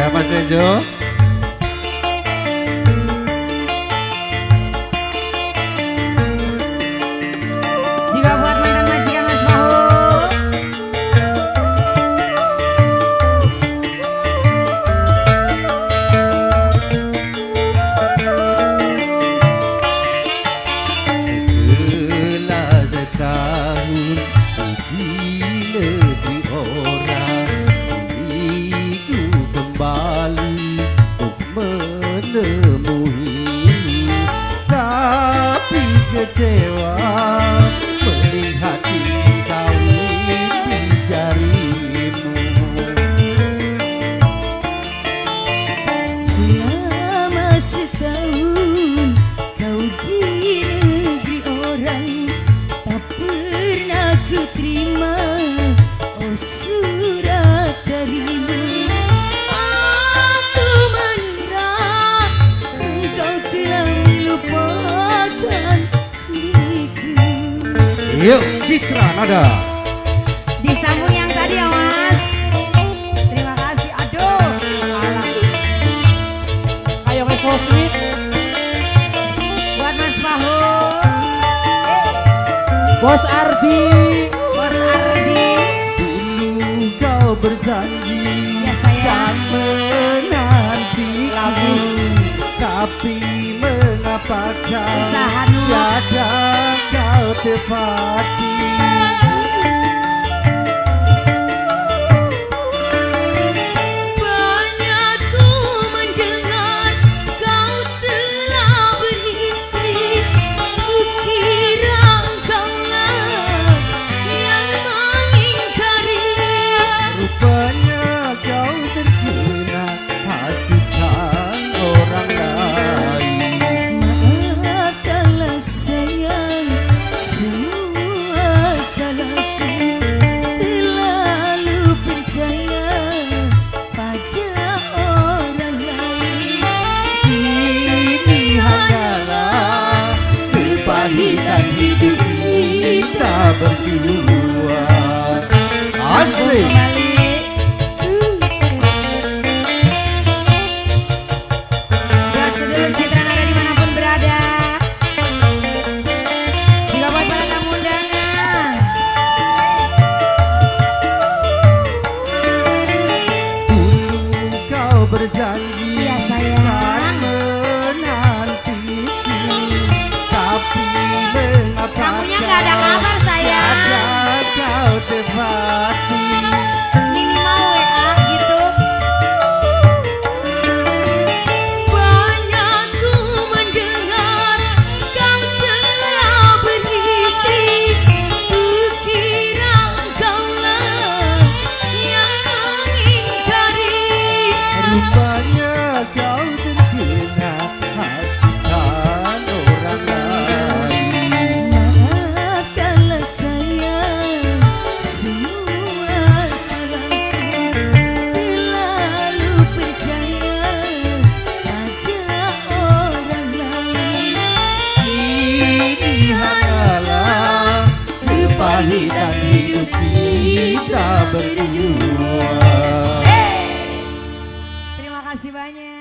Mas Tejo. Juga buat mantan majikan Mas Bahu. Setelah setahun di negeri orang, ku kembali untuk menemui, tapi kecewa melihat kawin di jarimu. Selama setahun kau di negeri orang, tak pernah ku terima oh surat darimu. Aku mengira engkau telah melupakan diriku. Yuk, Citra Nada. Disambung yang tadi ya Mas. Terima kasih. Aduh, alah. Ayo guys, so sweet. Buat Mas Bahu. Bos Ardi. Bos Ardi. Dulu kau berjanji Ya sayang. menanti Labis. tapi mengapakah Usaha nu. tiada kau tepati. Banyak ku mendengar kau telah beristri. Kukira engkaulah yang mengingkari. Rupanya kau terkena hasutan orang lain. Maafkanlah sayang semua salahku. Terlalu percaya pada orang lain. Ini hanyalah kepahitan hidup kita berdua. Asik. Buat sedulur Citra Nada dimanapun berada. Juga buat para tamu undangan. Dulu kau berjanji Iya, sayang. akan menantiku, tapi mengapa Kamunya nggak ada kabar, sayang. tiada kau tepati. Ini mau WA gitu. Banyak ku mendengar kau telah beristri. Kukira engkaulah yang mengingkari. Rupanya kau terkena hasutan orang lain. Maafkanlah sayang semua salahku. Terlalu percaya pada orang lain. Ini hanyalah kepahitan hidup kita berdua. Terima kasih banyak.